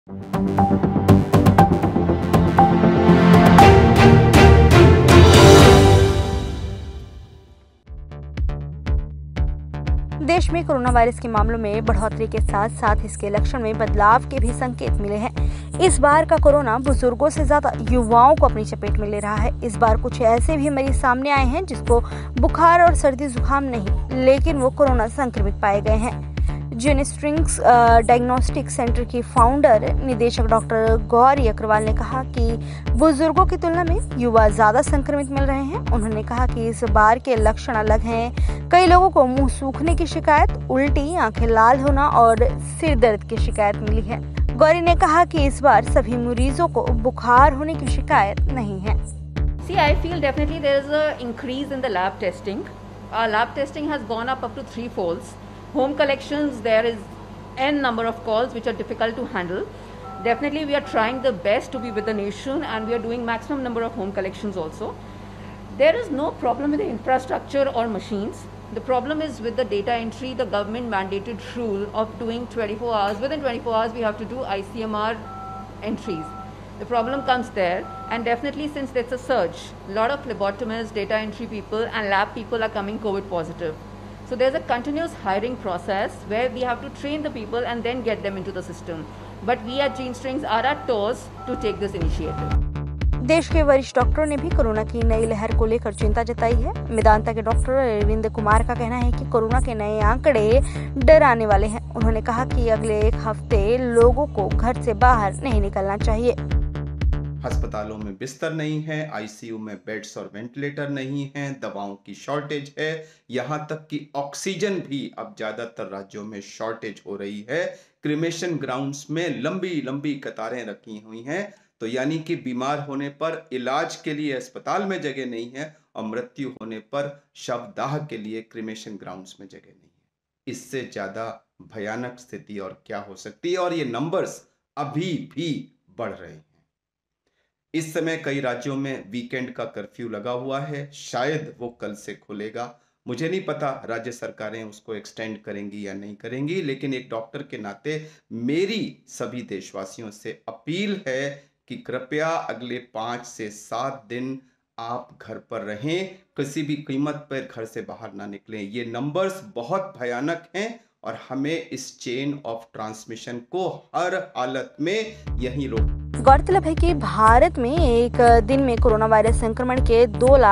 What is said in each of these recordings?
देश में corona virus के मामलों में बढ़ोतरी के साथ साथ इसके लक्षण में बदलाव के भी संकेत मिले हैं। इस बार का कोरोना बुजुर्गों से ज्यादा युवाओं को अपनी चपेट में ले रहा है। इस बार कुछ ऐसे भी मरीज सामने आए हैं जिसको बुखार और सर्दी जुकाम नहीं, लेकिन वो कोरोना संक्रमित पाए गए हैं। जेनेस्ट्रिंग्स डायग्नोस्टिक सेंटर की फाउंडर निदेशक डॉक्टर गौरी अग्रवाल ने कहा कि बुजुर्गों की तुलना में युवा ज्यादा संक्रमित मिल रहे हैं। उन्होंने कहा कि इस बार के लक्षण अलग हैं। कई लोगों को मुंह सूखने की शिकायत, उल्टी, आंखें लाल होना और सिर दर्द की शिकायत मिली है। गौरी ने कहा कि इस बार सभी मरीजों को बुखार होने की शिकायत नहीं है। See, I feel definitely there is an increase in the lab testing. Our lab testing has gone up to 3-folds. Home collections, there is n number of calls which are difficult to handle. Definitely we are trying the best to be with the nation, and we are doing maximum number of home collections also. There is no problem with the infrastructure or machines. The problem is with the data entry, the government mandated rule of doing 24 hours. Within 24 hours we have to do ICMR entries. The problem comes there, and definitely since there's a surge, a lot of phlebotomists, data entry people and lab people are coming COVID positive. So there's a continuous hiring process where we have to train the people and then get them into the system. But we at Jeanstrings are at toes to take this initiative. देश के वरिष्ठ डॉक्टरों ने भी corona की नई लहर को लेकर चिंता जताई है। मेदांता के डॉक्टर अरविंद कुमार का कहना है कि कोरोना के नए आंकड़े डराने वाले हैं। उन्होंने कहा कि अगले एक हफ्ते लोगों को घर से बाहर नहीं निकलना चाहिए। अस्पतालों में बिस्तर नहीं है, आईसीयू में बेड्स और वेंटिलेटर नहीं है, दवाओं की शॉर्टेज है, यहाँ तक कि ऑक्सीजन भी अब ज्यादातर राज्यों में शॉर्टेज हो रही है। क्रिमेशन ग्राउंड्स में लंबी लंबी कतारें रखी हुई हैं। तो यानी कि बीमार होने पर इलाज के लिए अस्पताल में जगह नहीं है और मृत्यु होने पर शवदाह के लिए क्रिमेशन ग्राउंड्स में जगह नहीं है। इससे ज्यादा भयानक स्थिति और क्या हो सकती है, और ये नंबर्स अभी भी बढ़ रहे हैं। इस समय कई राज्यों में वीकेंड का कर्फ्यू लगा हुआ है, शायद वो कल से खुलेगा। मुझे नहीं पता राज्य सरकारें उसको एक्सटेंड करेंगी या नहीं करेंगी, लेकिन एक डॉक्टर के नाते मेरी सभी देशवासियों से अपील है कि कृपया अगले 5 से 7 दिन आप घर पर रहें, किसी भी कीमत पर घर से बाहर ना निकलें। ये नंबर्स बहुत भयानक हैं और हमें इस चेन ऑफ ट्रांसमिशन को हर हालत में यहीं रोक। गौरतलब है कि भारत में एक दिन में कोरोना वायरस संक्रमण के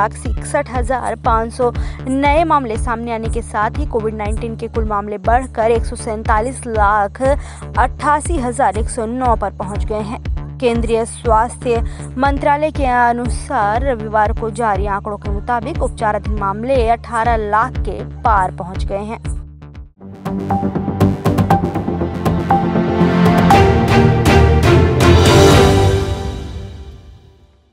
2,61,500 नए मामले सामने आने के साथ ही कोविड-19 के कुल मामले बढ़कर 147,88,109 पर पहुंच गए हैं। केंद्रीय स्वास्थ्य मंत्रालय के अनुसार रविवार को जारी आंकड़ों के मुताबिक उपचाराधीन मामले 18 लाख के पार पहुंच गए हैं।